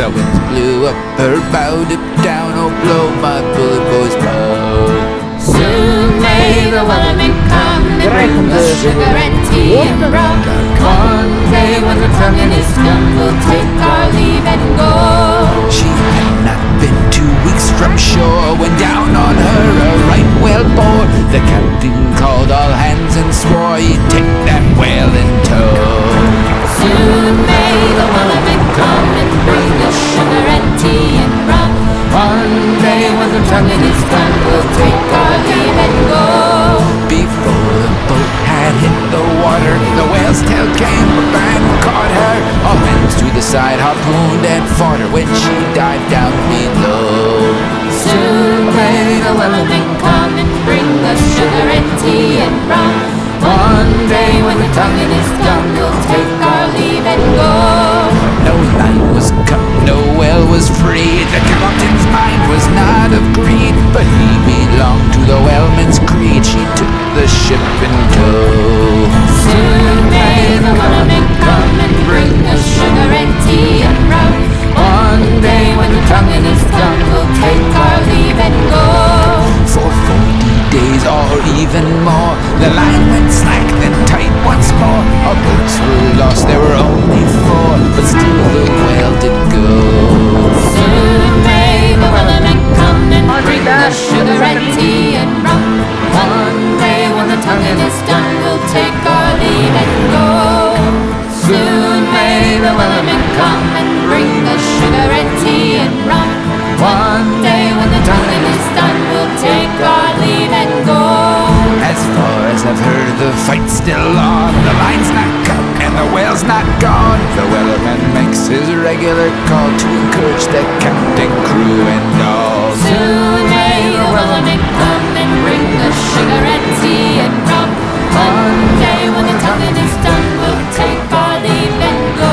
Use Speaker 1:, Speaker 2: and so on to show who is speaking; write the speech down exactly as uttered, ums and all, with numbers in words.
Speaker 1: The winds blew up her bow, dipped down, oh blow my bullet boys blow.
Speaker 2: Soon may the wellerman come and bring us sugar and tea and rum. One day when the tonguing is done, we'll take our leave and go.
Speaker 1: She had not been two weeks from shore when down on her a right whale bore. The captain called all hands and swore he'd take that whale in tow.
Speaker 2: Soon may the wellerman come and bring us sugar and tea and rum. One day when the tonguing is done, we'll take our leave and go.
Speaker 1: Before the boat had hit the water, the whale's tail came up and caught her. All hands to the side harpooned and fought her when she dived down below.
Speaker 2: Soon may the wellerman come and bring us sugar and tea and rum. One day when the tonguing is done, we'll take our leave and go.
Speaker 1: No line was cut, no whale was freed. The captain's mind was not of greed, but he belonged to the whaleman's creed. She took the ship in tow.
Speaker 2: Soon may the wellerman come and bring us sugar and tea and rum. One day when the tonguing is done, we'll take our leave and go.
Speaker 1: For forty days or even more, the line went slack, then tight once more. Our boats were lost, there were only four, but still the whale did go.
Speaker 2: Soon may the wellerman come and bring us sugar and tea and rum. One day when the tonguing is done, we'll take our leave and go. Soon may the wellerman come and bring us sugar and tea and rum. One day when the tonguing is done, we'll take our leave and go.
Speaker 1: As far as I've heard, the fight's still on. The line's not cut and the whale's not gone. The wellerman makes his regular call to encourage the captain, crew, and all.
Speaker 2: Soon may the wellerman come and bring us sugar and tea and rum. One day when the tonguing is done, we'll take our leave and go.